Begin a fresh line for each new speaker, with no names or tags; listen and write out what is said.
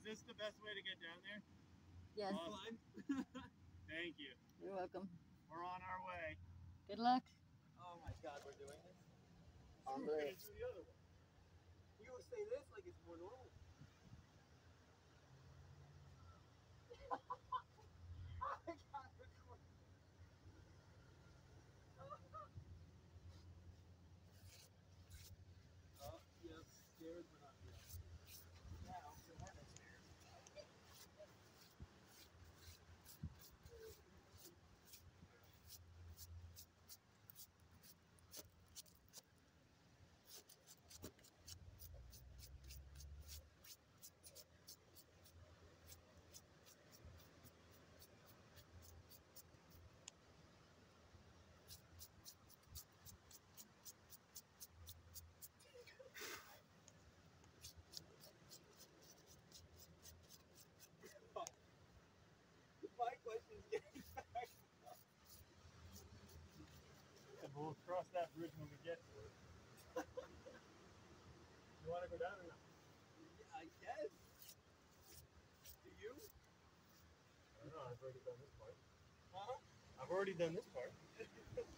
this the best way to get down there?
Yes.
Awesome. Thank you.
You're welcome.
We're on our way.
Good luck.
Oh my God, we're doing this?
We're going to do the other one.
You would say this like it's more normal. I got recorded. Oh, yep, scared but not yet. Now, we're not scared. My question is getting back.
Yeah, we'll cross that bridge when we get to it. You want to go down or not?
Yeah, I guess. Do you?
I don't know. I've already done this part.
Huh?
I've already done this part.